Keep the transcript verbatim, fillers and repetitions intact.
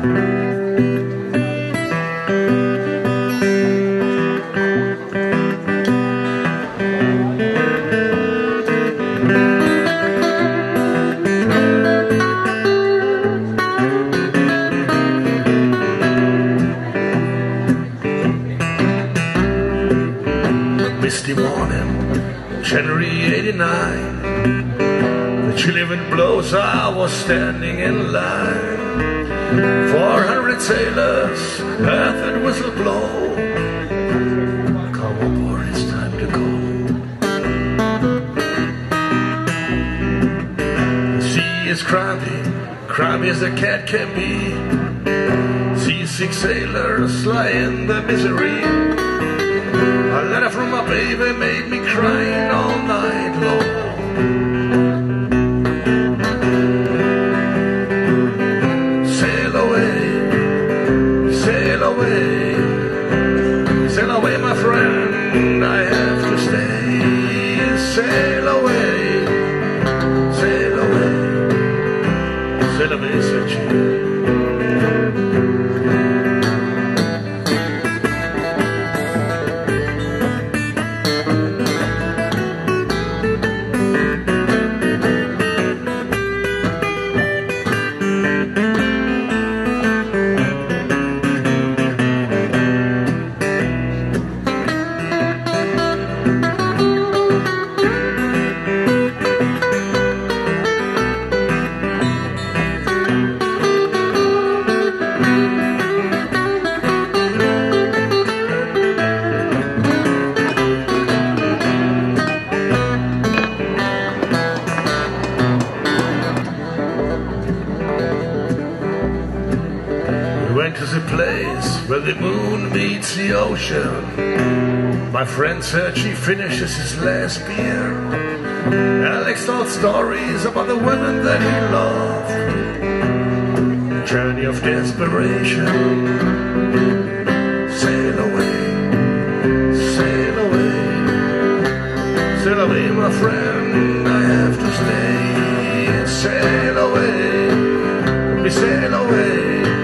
Misty morning, January eighty-nine. The chilly wind blows, I was standing in line. Four hundred sailors heard that whistle blow. Come aboard, it's time to go. The sea is crabby, crabby as a cat can be. Seasick sailors lie in the misery. A letter from my baby made me crying all night long. Sail away, sail away, sail away, my friend, I have to stay. Sail away, sail away, sail away, said she. Went to the place where the moon meets the ocean. My friend said she finishes his last beer. Alex told stories about the women that he loved. A journey of desperation. Sail away, sail away, sail away, my friend, I have to stay. Sail away, we sail away.